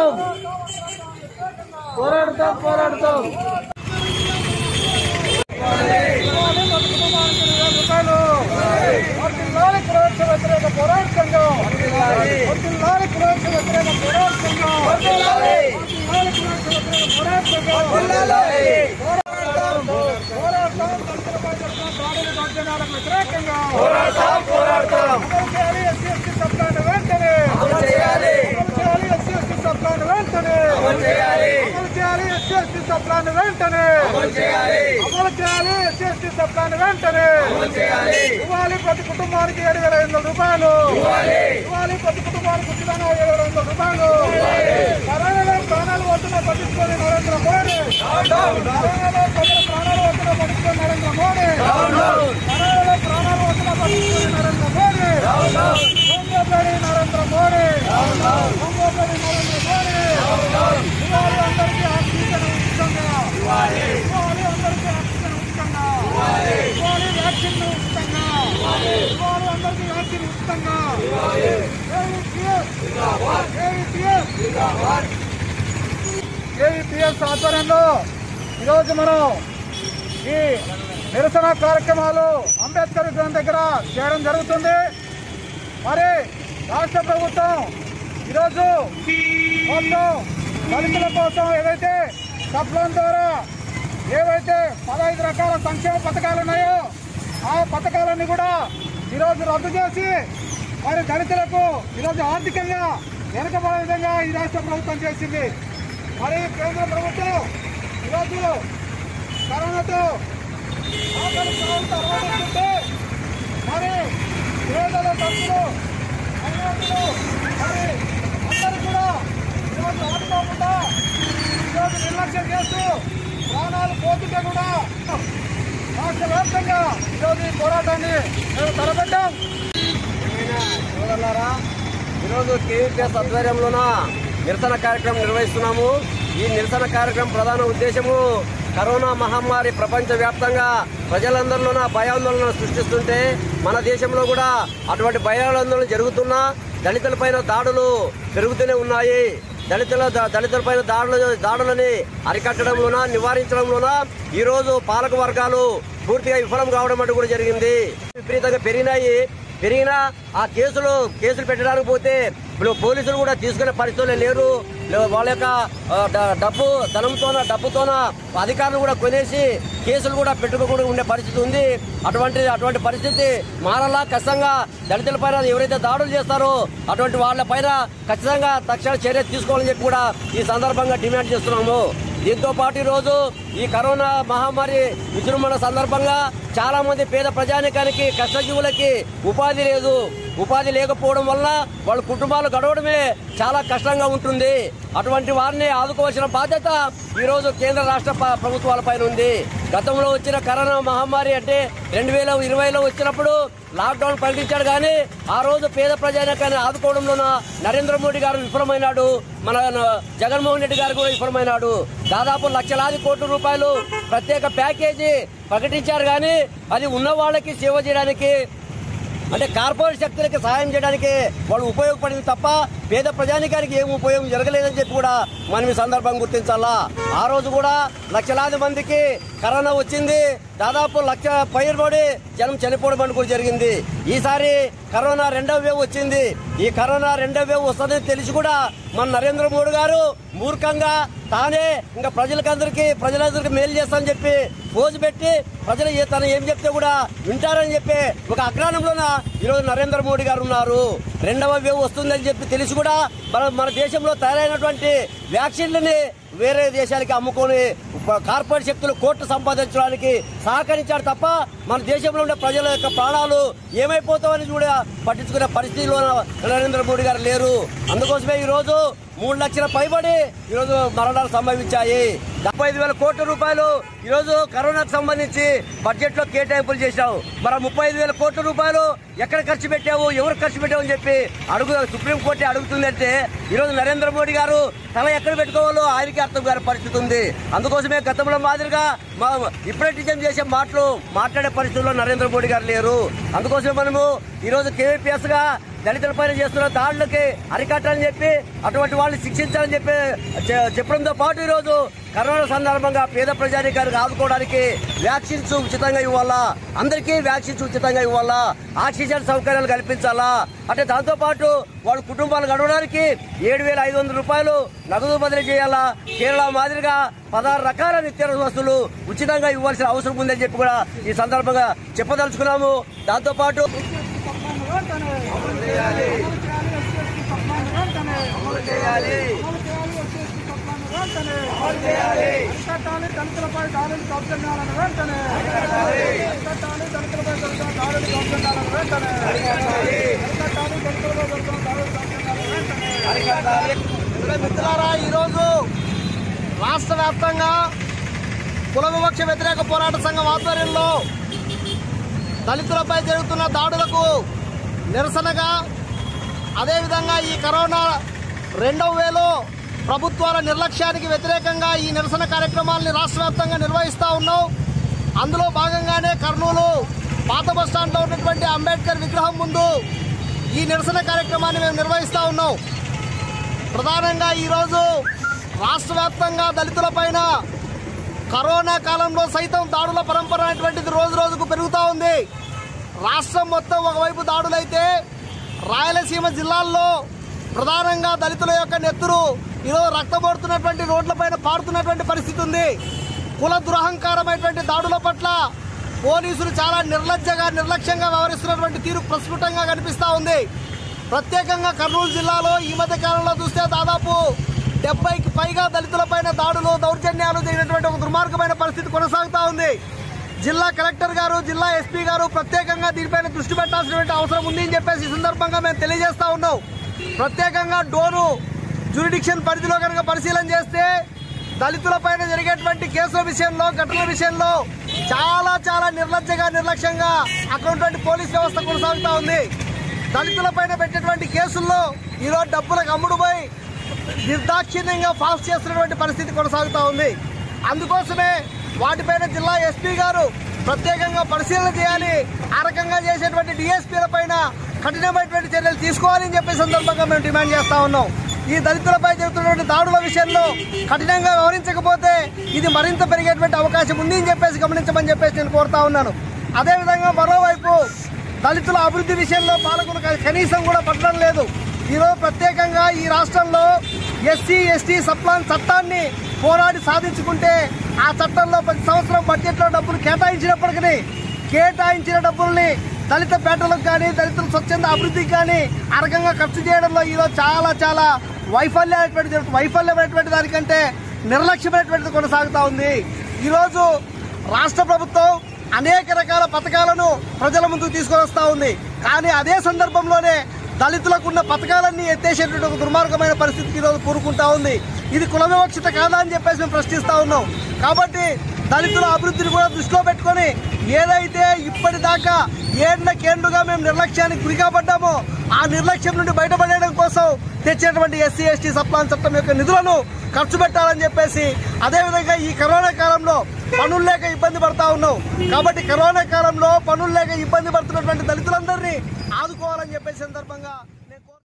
ప్రతి కుటుంబానికి 7,500 రూపాయలు ఇవ్వాలి. ప్రతి కుటుంబానికి ఉచితంగా 7,500 రూపాయలు. కరోనాలో ప్రాణాలు వస్తున్న పట్టించుకొని నరేంద్ర మోడీ. కరోనాలో ప్రజల ప్రాణాలు వస్తున్న పట్టించుకొని నరేంద్ర మోడీ. కరోనాలో ప్రాణాలు వస్తున్న పట్టించుకొని నరేంద్ర మోడీ. హోంగాపడి నరేంద్ర మోడీ. హోంగాపడి నరేంద్ర మోడీ. ఇవ్వాలి అందరికీ ఆక్సిజన్ ఉచితంగా. ఇవ్వాలి అందరికీ ఆక్సిజన్ ఉచితంగా. ఇవ్వాలి వ్యాక్సిన్ ఉచితంగా. ఇవ్వాలి అందరికీ వ్యాక్సిన్ ఉచితంగా. ఏవిపిఎస్ ఆధ్వర్యంలో ఈరోజు మనం ఈ నిరసన కార్యక్రమాలు అంబేద్కర్ విగ్రహం దగ్గర చేయడం జరుగుతుంది. మరి రాష్ట్ర ప్రభుత్వం ఈరోజు మొత్తం దళితుల కోసం ఏవైతే సబ్లోన్ ద్వారా ఏవైతే 15 రకాల సంక్షేమ పథకాలు ఉన్నాయో ఆ పథకాలన్నీ కూడా ఈరోజు రద్దు చేసి మరి దళితులకు ఈరోజు ఆర్థికంగా వెనుకబడే విధంగా ఈ రాష్ట్ర ప్రభుత్వం చేసింది. మరి కేంద్ర ప్రభుత్వం ఈరోజు కరోనాతో అలవాటుంటే మరి పేదల తప్పులు అన్నింటిలో మరి అందరూ కూడా ఈరోజు ఆడుకోకుండా ఈరోజు నిర్లక్ష్యం చేస్తూ ప్రాణాలు పోతుంటే కూడా రాష్ట్ర వ్యాప్తంగా ఈరోజు ఈ పోరాటాన్ని మేము తలపెట్టాం. ఈరోజు కేవీపీఎస్ ఆధ్వర్యంలోన నిరసన కార్యక్రమం నిర్వహిస్తున్నాము. ఈ నిరసన కార్యక్రమం ప్రధాన ఉద్దేశము కరోనా మహమ్మారి ప్రపంచవ్యాప్తంగా ప్రజలందరిలోన భయాందోళన సృష్టిస్తుంటే మన దేశంలో కూడా అటువంటి భయాందోళనలు జరుగుతున్నా దళితులపైన దాడులు పెరుగుతూనే ఉన్నాయి. దళితులపైన దాడులని అరికట్టడంలోన నివారించడంలోన ఈరోజు పాలక వర్గాలు పూర్తిగా విఫలం కావడం అంటూ కూడా జరిగింది. విపరీతంగా పెరిగినా ఆ కేసులు పెట్టడానికి పోతే పోలీసులు కూడా తీసుకునే పరిస్థితులు లేరు. వాళ్ళ యొక్క డబ్బుతోన అధికారులు కూడా కొనేసి కేసులు కూడా పెట్టుకోకుండా ఉండే పరిస్థితి ఉంది. అటువంటి పరిస్థితి మారలా. ఖచ్చితంగా దళితుల పైన ఎవరైతే దాడులు చేస్తారో అటువంటి వాళ్ళ పైన ఖచ్చితంగా తక్షణ చర్య తీసుకోవాలని చెప్పి కూడా ఈ సందర్భంగా డిమాండ్ చేస్తున్నాము. దీంతో పాటు ఈరోజు ఈ కరోనా మహమ్మారి విజృంభణ సందర్భంగా చాలా మంది పేద ప్రజానికానికి కష్టజీవులకి ఉపాధి లేకపోవడం వల్ల వాళ్ళ కుటుంబాలు గడవడమే చాలా కష్టంగా ఉంటుంది. అటువంటి వారిని ఆదుకోవాల్సిన బాధ్యత ఈరోజు కేంద్ర రాష్ట్ర ప్రభుత్వాలపైన ఉంది. గతంలో వచ్చిన కరోనా మహమ్మారి అంటే 2020లో వచ్చినప్పుడు లాక్డౌన్ ప్రకటించాడు. కానీ ఆ రోజు పేద ప్రజానికాన్ని ఆదుకోవడంలోన నరేంద్ర మోడీ గారు విఫలమైనాడు. మన జగన్మోహన్ రెడ్డి గారు కూడా విఫలమైనాడు. దాదాపు లక్షలాది కోట్ల రూపాయలు ప్రత్యేక ప్యాకేజీ ప్రకటించారు. కానీ అది ఉన్న వాళ్ళకి సేవ చేయడానికి అంటే కార్పొరేట్ శక్తులకి సహాయం చేయడానికి వాళ్ళు ఉపయోగపడింది తప్ప పేద ప్రజానికానికి ఏం ఉపయోగం జరగలేదని చెప్పి కూడా మనం ఈ సందర్భం గుర్తించాలా. ఆ రోజు కూడా లక్షలాది మందికి కరోనా వచ్చింది. దాదాపు 1,00,000 పైబడి జనం చనిపోవడం అని కూడా జరిగింది. ఈసారి కరోనా 2వ వేవ్ వచ్చింది. ఈ కరోనా 2వ వేవ్ వస్తుందని తెలిసి కూడా మన నరేంద్ర మోడీ గారు మూర్ఖంగా తానే ఇంకా ప్రజలందరికీ మేలు చేస్తానని చెప్పి పోజు పెట్టి ప్రజలు తను ఏం చెప్తే కూడా వింటారని చెప్పి ఒక అజ్ఞానంలోన ఈరోజు నరేంద్ర మోడీ గారు ఉన్నారు. 2వ వేవ్ వస్తుందని చెప్పి తెలిసి కూడా మన దేశంలో తయారైనటువంటి వ్యాక్సిన్లని వేరే దేశాలకి అమ్ముకొని కార్పొరేట్ శక్తులు కోట్లు సంపాదించడానికి సహకరించారు తప్ప మన దేశంలో ఉండే ప్రజల యొక్క ప్రాణాలు ఏమైపోతామని కూడా పట్టించుకునే పరిస్థితిలో నరేంద్ర మోడీ గారు లేరు. అందుకోసమే ఈరోజు 3 లక్షల పైబడి ఈరోజు మరణాలు సంభవించాయి. 75,000 కోట్ల రూపాయలు ఈరోజు కరోనాకు సంబంధించి బడ్జెట్ లో కేటాయింపులు చేశావు. మరి 35,000 కోట్ల రూపాయలు ఎక్కడ ఖర్చు పెట్టావు, ఎవరు ఖర్చు పెట్టావు అని చెప్పి సుప్రీంకోర్టు అడుగుతుందంటే ఈరోజు నరేంద్ర మోడీ గారు తల ఎక్కడ పెట్టుకోవాలో ఆయనకి అర్థం కాని పరిస్థితి ఉంది. అందుకోసమే గతంలో మాదిరిగా హిప్నటిజం చేసే మాట్లాడే పరిస్థితుల్లో నరేంద్ర మోడీ గారు లేరు. అందుకోసమే మనము ఈరోజు కేవీపీఎస్ గా దళితులపైన చేస్తున్న దాడులకి అరికట్టాలని చెప్పి అటువంటి వాళ్ళని శిక్షించాలని చెప్పి చెప్పడంతో పాటు ఈరోజు కరోనా సందర్భంగా పేద ప్రజానికానికి ఆదుకోవడానికి వ్యాక్సిన్స్ ఉచితంగా ఇవ్వాలా, అందరికీ వ్యాక్సిన్స్ ఉచితంగా ఇవ్వాలా, ఆక్సిజన్ సౌకర్యాలు కల్పించాలా, అంటే దాంతోపాటు వాళ్ళ కుటుంబాలు గడవడానికి 7,500 రూపాయలు నగదు బదిలీ చేయాలా, కేరళ మాదిరిగా 16 రకాల నిత్యావసర వస్తువులు ఉచితంగా ఇవ్వాల్సిన అవసరం ఉందని చెప్పి కూడా ఈ సందర్భంగా చెప్పదలుచుకున్నాము. దాంతోపాటు దళితులపై దాడులు దౌర్జన్యాలను వెంటనే అరికట్టాలి. దళితులపై దాడులు దౌర్జన్యాలను వెంటనే అరికట్టాలి. దళితులపై దాడులు దౌర్జన్యాలను వెంటనే. మిత్రులారా, ఈరోజు రాష్ట్ర వ్యాప్తంగా కుల వివక్ష వ్యతిరేక పోరాట సంఘం ఆధ్వర్యంలో దళితులపై జరుగుతున్న దాడులకు నిరసనగా, అదేవిధంగా ఈ కరోనా 2వ వేలో ప్రభుత్వాల నిర్లక్ష్యానికి వ్యతిరేకంగా ఈ నిరసన కార్యక్రమాలని రాష్ట్ర వ్యాప్తంగా నిర్వహిస్తూ ఉన్నాం. అందులో భాగంగానే కర్నూలు పాత బస్టాండ్లో ఉన్నటువంటి అంబేద్కర్ విగ్రహం ముందు ఈ నిరసన కార్యక్రమాన్ని మేము నిర్వహిస్తూ ఉన్నాం. ప్రధానంగా ఈరోజు రాష్ట్ర వ్యాప్తంగా దళితులపైన కరోనా కాలంలో సైతం దాడుల పరంపర అనేటువంటిది రోజు రోజుకు పెరుగుతూ ఉంది. రాష్ట్రం మొత్తం ఒకవైపు దాడులైతే రాయలసీమ జిల్లాల్లో ప్రధానంగా దళితుల యొక్క నెత్తురు ఈరోజు రక్తమోడుతున్నటువంటి రోడ్లపైన పారుతున్నటువంటి పరిస్థితి ఉంది. కుల దురహంకారమైనటువంటి దాడుల పట్ల పోలీసులు చాలా నిర్లక్ష్యంగా వ్యవహరిస్తున్నటువంటి తీరు ప్రస్ఫుటంగా కనిపిస్తూ ఉంది. ప్రత్యేకంగా కర్నూలు జిల్లాలో ఈ మధ్య కాలంలో చూస్తే దాదాపు 70కి పైగా దళితులపైన దాడులు దౌర్జన్యాలు జరిగినటువంటి ఒక దుర్మార్గమైన పరిస్థితి కొనసాగుతూ ఉంది. జిల్లా కలెక్టర్ గారు, జిల్లా ఎస్పీ గారు ప్రత్యేకంగా దీనిపైన దృష్టి పెట్టాల్సినటువంటి అవసరం ఉంది అని చెప్పేసి ఈ సందర్భంగా మేము తెలియజేస్తా ఉన్నాం. ప్రత్యేకంగా డోను జ్యూరిడిక్షన్ పరిధిలో కనుక పరిశీలన చేస్తే దళితులపైన జరిగేటువంటి కేసుల విషయంలో, ఘటనల విషయంలో చాలా నిర్లక్ష్యంగా అక్కడ ఉన్నటువంటి పోలీస్ వ్యవస్థ కొనసాగుతూ ఉంది. దళితులపైన పెట్టేటువంటి కేసుల్లో ఈరోజు డబ్బులకు అమ్ముడుపోయి నిర్దాక్షిణ్యంగా ఫాస్ట్ చేస్తున్నటువంటి పరిస్థితి కొనసాగుతూ ఉంది. అందుకోసమే వాటిపైన జిల్లా ఎస్పీ గారు ప్రత్యేకంగా పరిశీలన చేయాలి. ఆ రకంగా చేసేటువంటి డిఎస్పీల పైన కఠినమైనటువంటి చర్యలు తీసుకోవాలని చెప్పే సందర్భంగా మేము డిమాండ్ చేస్తా ఉన్నాం. ఈ దళితులపై జరుగుతున్నటువంటి దాడుల విషయంలో కఠినంగా వ్యవహరించకపోతే ఇది మరింత పెరిగేటువంటి అవకాశం ఉంది అని చెప్పేసి గమనించమని చెప్పేసి నేను కోరుతా ఉన్నాను. అదేవిధంగా మరోవైపు దళితుల అభివృద్ధి విషయంలో పాలకులు కనీసం కూడా పట్టడం లేదు. ఈరోజు ప్రత్యేకంగా ఈ రాష్ట్రంలో ఎస్సీ ఎస్టీ సప్లాన్ చట్టాన్ని పోరాడి సాధించుకుంటే ఆ చట్టంలో ప్రతి సంవత్సరం బడ్జెట్లో డబ్బులు కేటాయించినప్పటికీ కేటాయించిన డబ్బుల్ని దళిత పేటలకు కానీ, దళితుల స్వచ్ఛంద అభివృద్ధికి కానీ ఆ రకంగా ఖర్చు చేయడంలో ఈరోజు చాలా వైఫల్యమైనటువంటి దానికంటే నిర్లక్ష్యమైనటువంటిది కొనసాగుతూ ఉంది. ఈరోజు రాష్ట్ర ప్రభుత్వం అనేక రకాల పథకాలను ప్రజల ముందుకు తీసుకొని వస్తూ ఉంది. కానీ అదే సందర్భంలోనే దళితులకు ఉన్న పథకాలన్నీ ఎత్తేసేటువంటి ఒక దుర్మార్గమైన పరిస్థితికి ఈరోజు కూరుకుంటా ఉంది. ఇది కుల వివక్షత కాదా అని చెప్పేసి మేము ప్రశ్నిస్తూ ఉన్నాం. కాబట్టి దళితుల అభివృద్ధిని కూడా దృష్టిలో పెట్టుకొని ఏదైతే ఇప్పటిదాకా ఏళ్లకేండుగా మేము నిర్లక్ష్యానికి గురికాబడ్డామో ఆ నిర్లక్ష్యం నుండి బయటపడేయడం కోసం తెచ్చేటువంటి ఎస్సీ ఎస్టీ సప్లాన్ చట్టం యొక్క నిధులను ఖర్చు పెట్టాలని చెప్పేసి, అదేవిధంగా ఈ కరోనా కాలంలో పనులు లేక ఇబ్బంది పడతా ఉన్నాం. కాబట్టి కరోనా కాలంలో పనులు లేక ఇబ్బంది పడుతున్నటువంటి దళితులందరినీ ఆదుకోవాలని చెప్పే సందర్భంగా